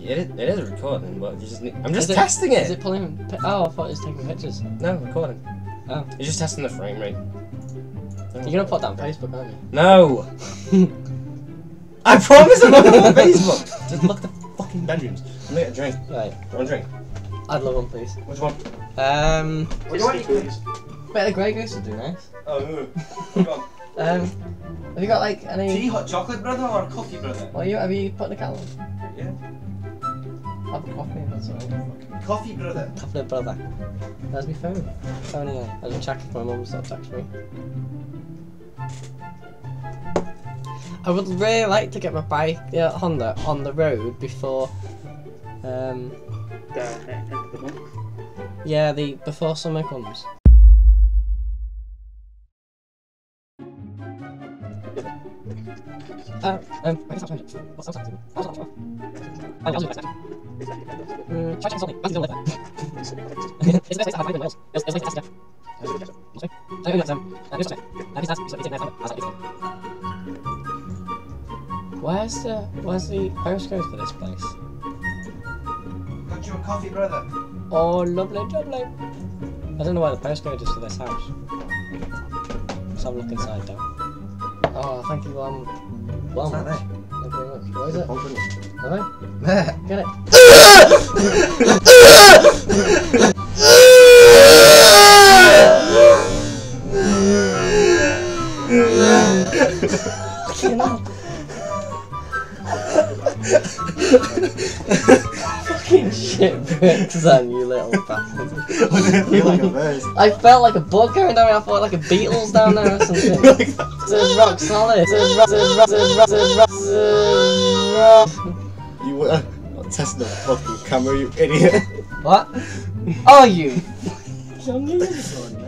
It is recording, but you just need... I'm just testing it! Is it pulling... Oh, I thought it was taking pictures. No, recording. Oh. You're just testing the frame rate. You're gonna put that on Facebook, aren't you? No! I promise I'm not going on Facebook! Just look at the fucking bedrooms. I'm gonna get a drink. Right. Do you want a drink? I'd love one, please. Which one? What do you want? Wait, the Grey Goose would do nice. Oh, no. Go on. Have you got like any... Tea, hot chocolate, brother, or coffee, brother? Well, have you put the kettle on? Yeah. I'll have a coffee, that's alright. Coffee, brother. Coffee, brother. Where's my phone? Phone here. I was checking if my mum's not text me. I would really like to get my bike, Honda, on the road before, The next end of the month. yeah, before summer comes. What's that? Try something. That's the only thing. It's the best place to have 5 miles. It's like that's Where's the postcode for this place? Got you a coffee, brother. Oh, lovely, lovely. I don't know where the postcode is for this house. Let's have a look inside though. Oh, thank you, What's that there? Thank you very much. What is it? Have I? Get it. Fucking hell. Fucking shit bricks, son, you little bastard. I didn't feel like a verse. I felt like a bug going down. I thought like a Beatles down there or something. This is rock solid. This is rock. You were not testing the fucking camera, you idiot. What? Oh, you.